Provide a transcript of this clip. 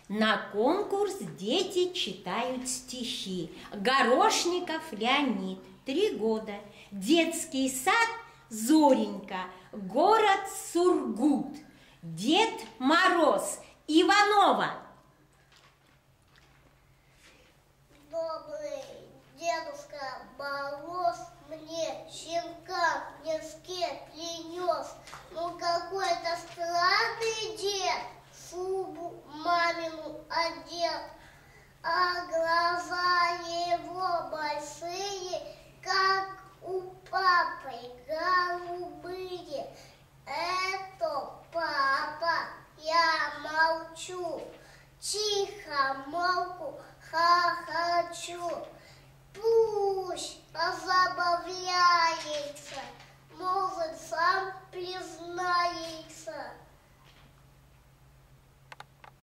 На конкурс дети читают стихи. Горошников Леонид, 3 года. Детский сад Зоренька, город Сургут. Дед Мороз, Иванова. Добрый Дедушка Мороз мне щенка в мешке принес. Ну какой-то странный дед, шубу мамину одет, а глаза его большие, как у папы, голубые. Это папа, я молчу, тихо молку, хохочу. Пусть позабавляется, может, сам признается.